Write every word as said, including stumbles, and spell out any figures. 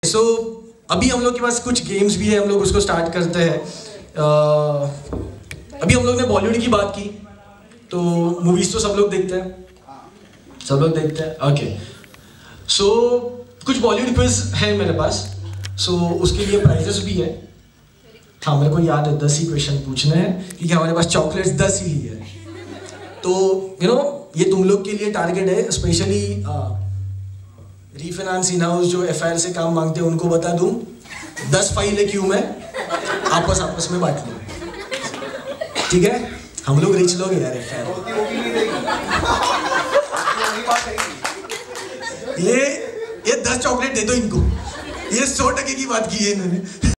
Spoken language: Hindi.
सो so, अभी हम लोग के पास कुछ गेम्स भी है, हम लोग उसको स्टार्ट करते हैं। uh, अभी हम लोग ने बॉलीवुड की बात की, तो मूवीज तो सब लोग देखते हैं, सब लोग देखते हैं। ओके, सो कुछ बॉलीवुड क्विज है मेरे पास, सो so, उसके लिए प्राइजेस भी है। हाँ, मेरे को याद है, दस ही क्वेश्चन पूछने हैं क्योंकि हमारे पास चॉकलेट्स दस ही है। तो यू नो ये तुम लोग के लिए टारगेट है, स्पेशली रीफाइनेंस इन हाउस जो एफ आई आर से काम मांगते हैं उनको बता दूं, दस फाइल है क्यों में आपस आपस में बांट लो, ठीक है? हम लोग रिच लोग यार। एफ आई आर ये ये दस चॉकलेट दे दो इनको, ये सौ टके की बात की है इन्होंने।